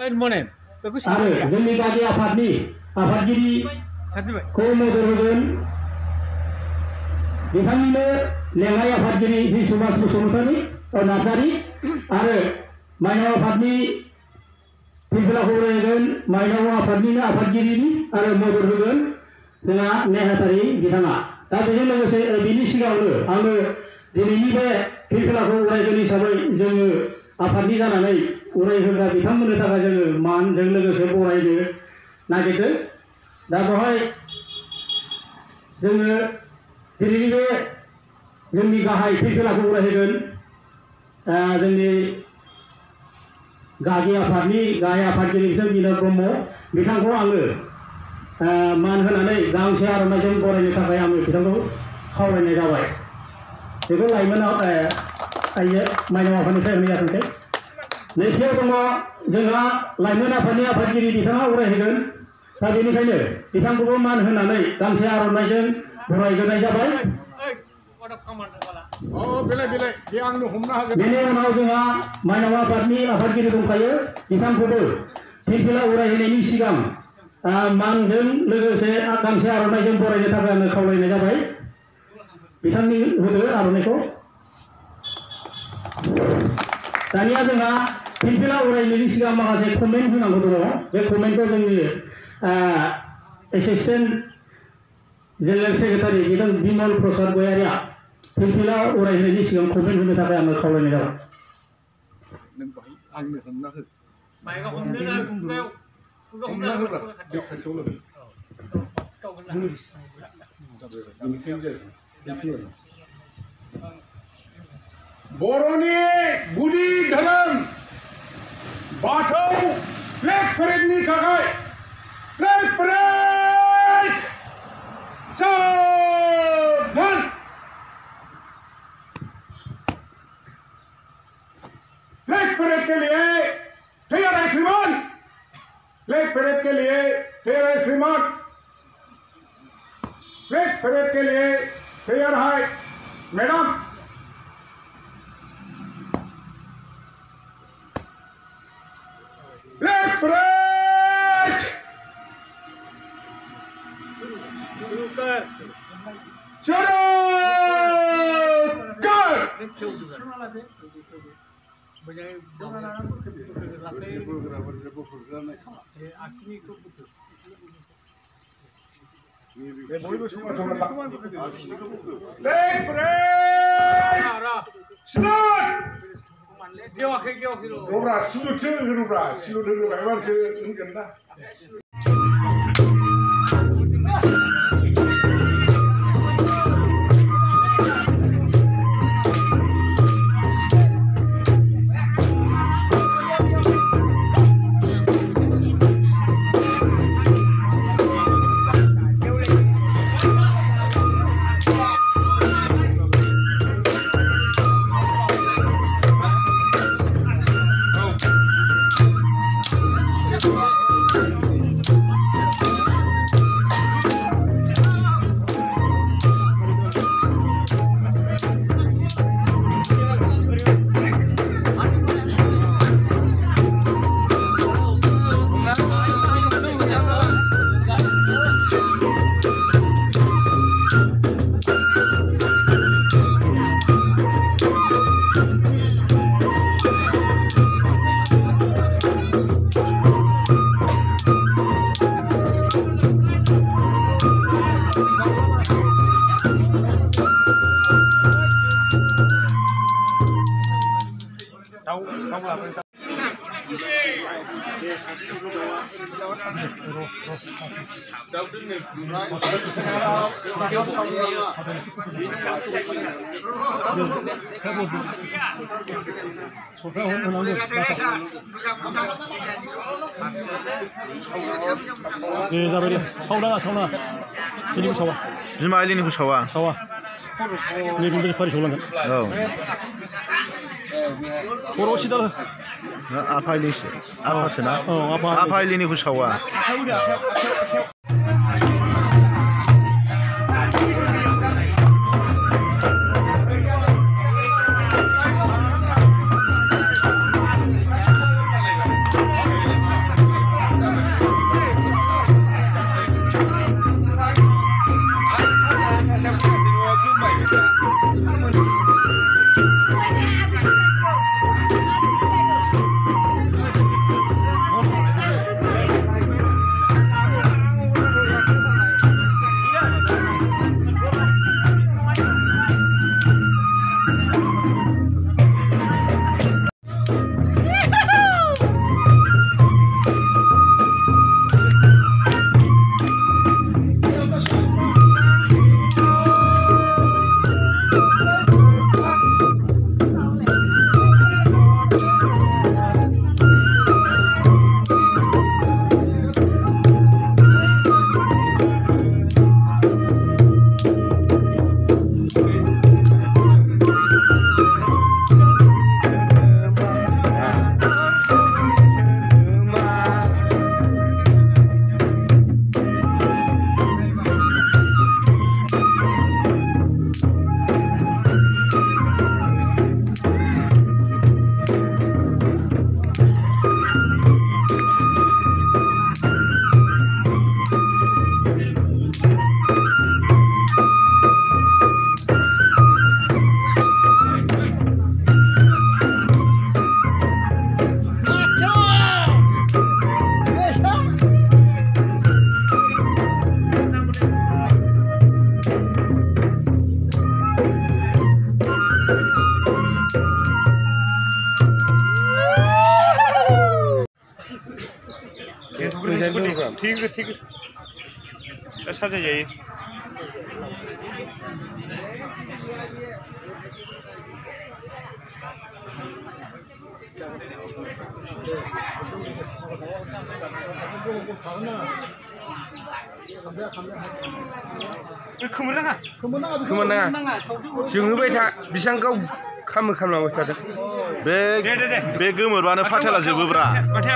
आरो जोंनि गागि आफादनि आफादगिरिखौ नोजोर होगोन बिथांनिनो लेङाइ आफादगिरि श्री सुभाष बसुमतारी नार्जारी आरो माइनाव आफादनि फिरफिलाखौ रायगोन माइनाव आफादनिनो आफादगिरिनि आरो मदद होगोन जोंहा नेहाथारि बिथाङा दा बेजों लोगोसे बिनि सिगाङावनो आङो दिनैनि बे फिरफिलाखौ रायगोन हिसाबै जोङो आफादनि जानानै उरायहोग्रा बिथांमोननो थाखाय जोङो मानजों लोगोसे बरायनो नागिरदों दा बेवहाय जोङो दिनैनि बे जोंनि गाहाय फिरफिलाखौ उरायहोगोन जोंनि गागि आफादनि गाहाय आफादगिरि बिनोद ब्रह्म बिथांखौ आङो मान होनानै गांसे आर'नाइजों बरायनो थाखाय आङो बिथांखौ खावलायनाय जाबाय बेखौ लाइमोन माइनाव आफादनिफ्राय होनाय जाथोंसै नैथियाव दङ जोंहा लाइमोन आफादनि आफादगिरि बिथाङा उरायहोगोन दा बेनिखायनो बिथांखौबो मान होनानै गांसे आर'नाइजों बरायहोनाय जाबाय बेनि उनाव जोंहा माइनाव आफादनि आफादगिरि दंखायो बिथांखौबो फिरफिला उरायहोनायनि सिगां मानजों लोगोसे गांसे आर'नाइजों बरायनो थाखाय आङो खावलायनाय जाबाय बिथांनि होदो आर'नाइखौ दानिया जोंहा फिरफिला उरायनायनि सिगां माखासे कमेन्ट होनांगौ दङ बे कमेन्टखौ जोंनि एसिस्टेन्ट जेनेरेल सेक्रेटारि बिथां बिमल प्रसाद गयारिया फिरफिला उरायहोनायनि सिगां कमेन्ट होनो थाखाय आङो खावलायनाय जाबाय बर'नि गुदि धोरोम बाथौ फ्लेग पेरेडनि थाखाय फ्लेग पेरेड सावधान फ्लैग परेड के लिए तैयार है श्रीमान फ्लैग परेड के लिए तैयार है श्रीमान फ्लैग परेड के लिए तैयार है मैडम फ्लैग परेड चलो कर बिमा आइलिनिखौ सावा नैबेनिफ्राय फारि सावलांगोन औ खर'आव सिदा आफा आइलिसो आफासोना औ आफा आइलिनिखौ सावा ठीक साजा जायो खोमोनाङा जोङोबाय था बिसां गाव खालामलांबाय थादों बे गोमोरबानो फाथेला जोबोब्रा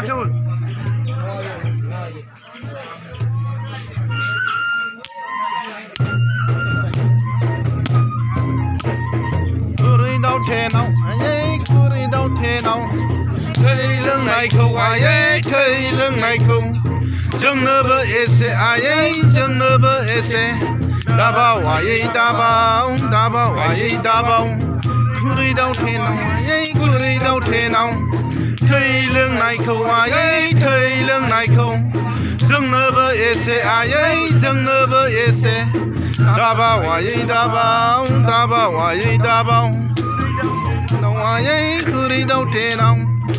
खुरै दाउ थेनाव खुरै दाउ थेनाव थै लोंनायखौ आयै थै लोंनायखौ जोंनोबो एसे आयै जोंनोबो एसे दाबाव आयै दाबाव दाबाव आयै दाबाव खुरै दाउ थेनाव आयै खुरै दाउ थेनाव थै लोंनायखौ आयै थै लोंनायखौ जोंनोबो एसे आयै जोंनोबो एसे दाबाव आयै दाबाव दाबाव आयै दाबाव आयै खुरै दाउ थेनाव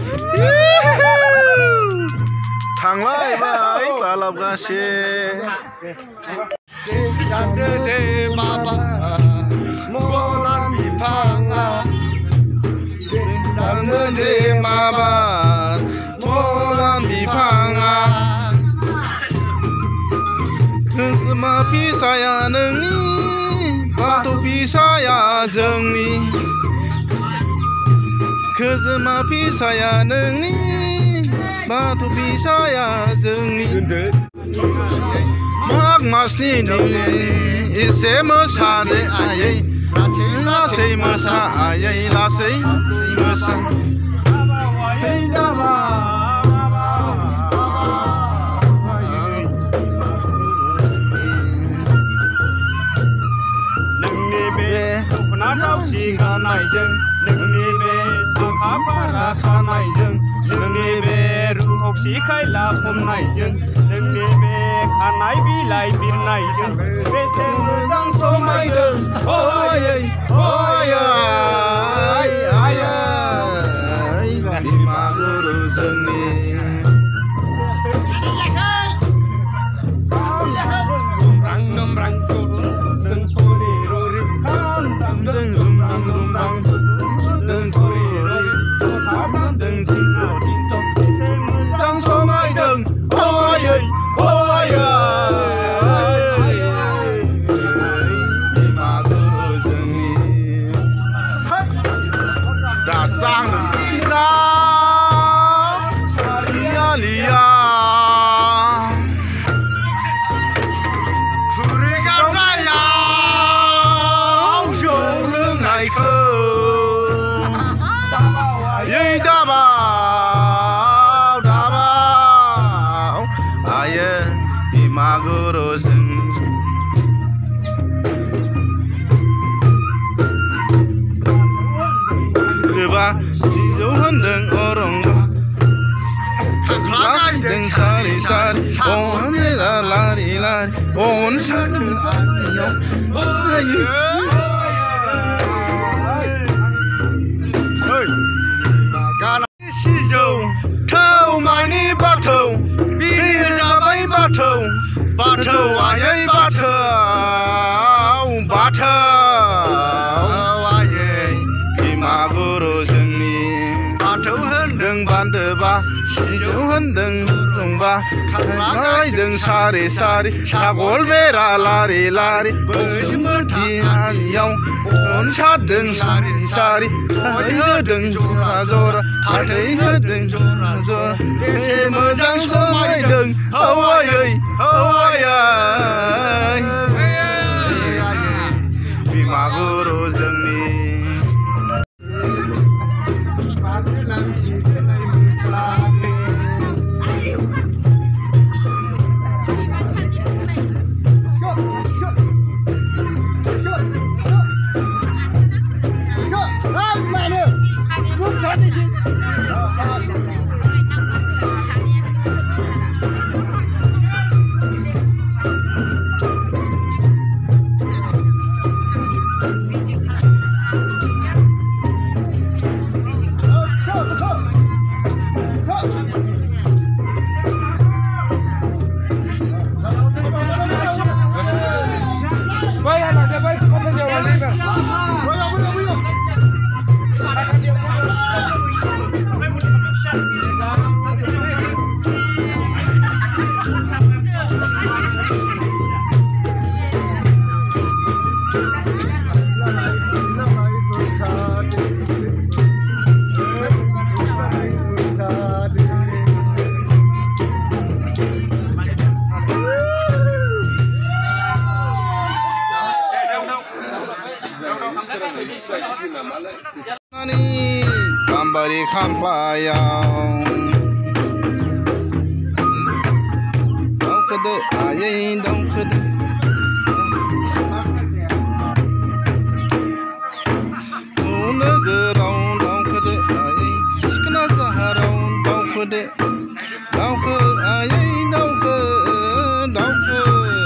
थांलायबाय बालाबगासे जादो दे बाबा मलार बिफाङा जादो दे माबा मलार बिफाङा खोजोमा फिसाया नोंनि बाथौ फिसाया जोंनि खोजोमा फिसाया नोंनि बाथौ फिसाया जोंनि माग मासनि एसे मोसादो आयै लासै मोसा आयै लासै मोसा नोंनि बे दख'ना थावसि गाननायजों नोंनि बे साखा फारा खानायजों नोंनि बे रुपसि खायला हमनायजों नोंनि बे खानाय बिलाइ बिरनायजों बेसे मोजां समायदों आयै आयै आयै बिमा गुरु जोंनि सिजौ होनदों अरंगा थांलायदों सारि सारि अनला लारि लारि अन साथो आलियाव सिजौ थौ मानि बाथौ बिर जाबाय बाथौ बाथौ आयै बाथौ बाथौ बान्दोबा सिजौ होनदों रंबा खारलायदों सारि सारि सागल बेरा लारि लारि बैसोमोथि आलियाव अन सारदों सारि सारि फाथै होदों जरा जरा फाथै होदों जरा जरा एसे मोजां समायदों हौवायै हौवायै बिमा गुरु जोंनि Nani gambari khamplayaw Daukade ayay daukade Unagaraw daukade ayay Sikna saharaw daukade Dauka ayay dauka dauka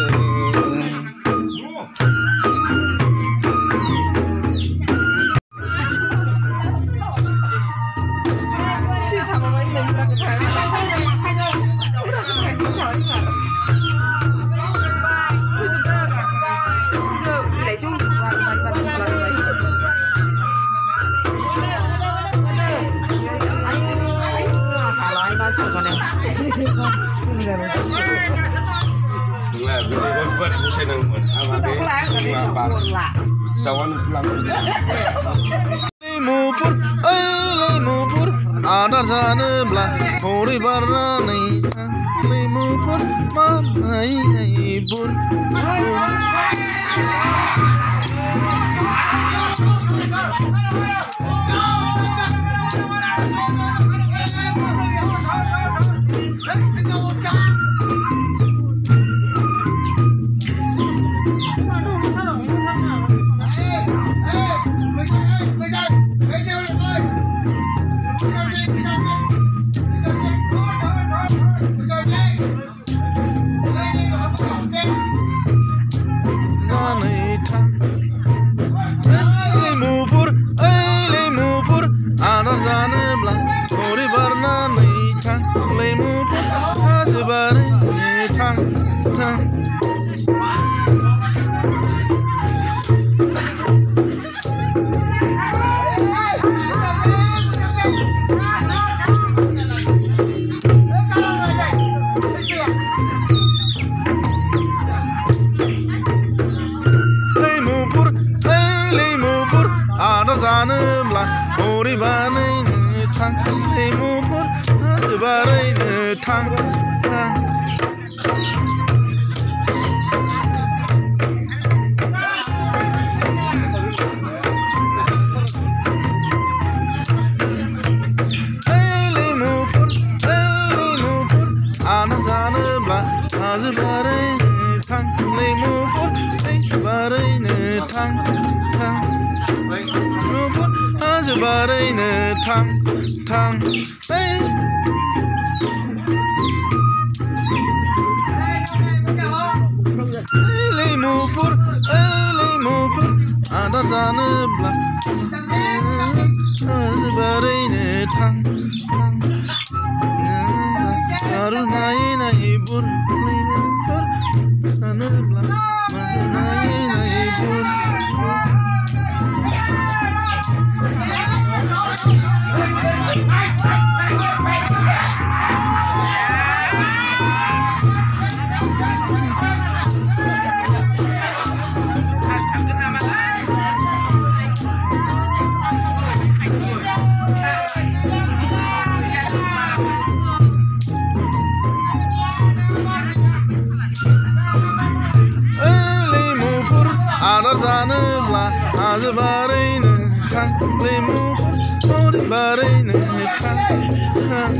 Limupur, limupur, ada sanubla, hori barani. Limupur, manai ibur. Limupur, ada sanubla, hori barani. Limupur, asbari tang tang. Limupur, ada sanubla, hori barani tang. Limupur, asbari tang tang. Limupur, ada sanubla, asbari tang. Limupur, asbari tang tang. Limupur, asbari tang tang. Limupur, ada sanubla, asbari tang tang. Arunai na ibur, limupur, sanubla, arunai na ibur. Limupur, ada sanubla, asbari tang. Limupur, hori barani tang tang.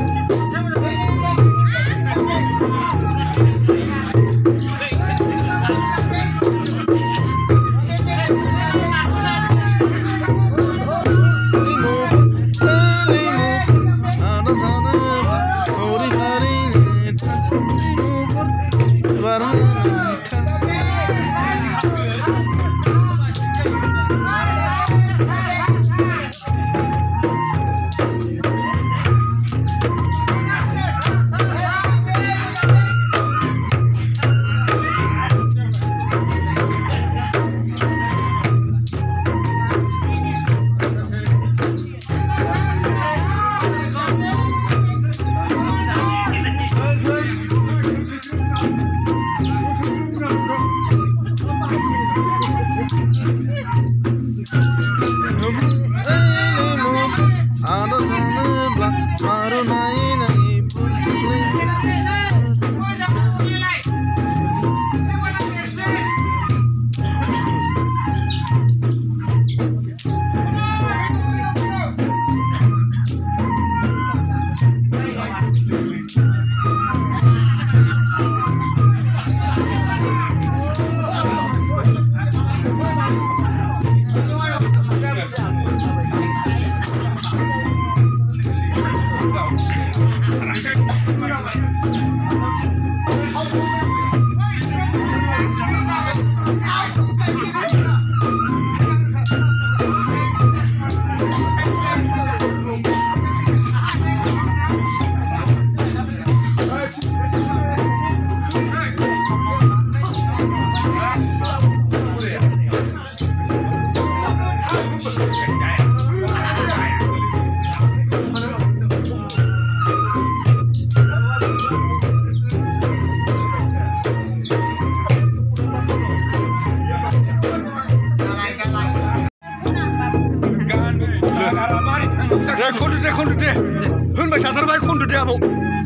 खनदो दे होनबाय थाथारबाय खनदो दे आबौ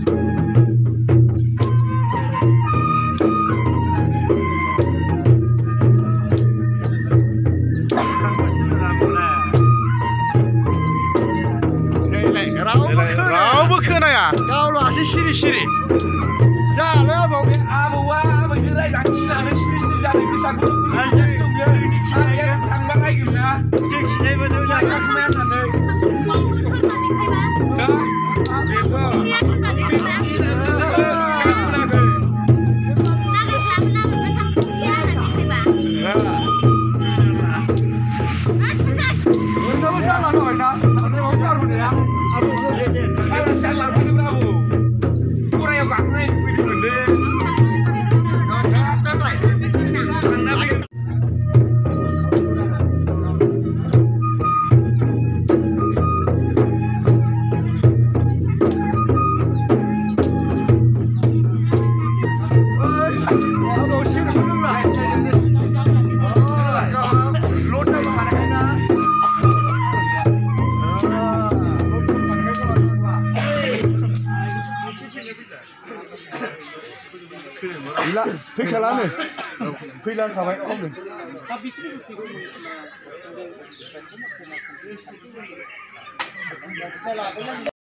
रावबो खोनाया गावल'सो सिरि सिरि जालाय आबौ आबौआ आबैजों रायजानो गिनानै सिरि सिरि जानो गोसाखौ रायजागासिनो दं बेयो बिदि खिनाया थांबा नायगोन ना जों खिनायबो जों जायगा खोमाया होननानै फैखालानो फैलांखाबाय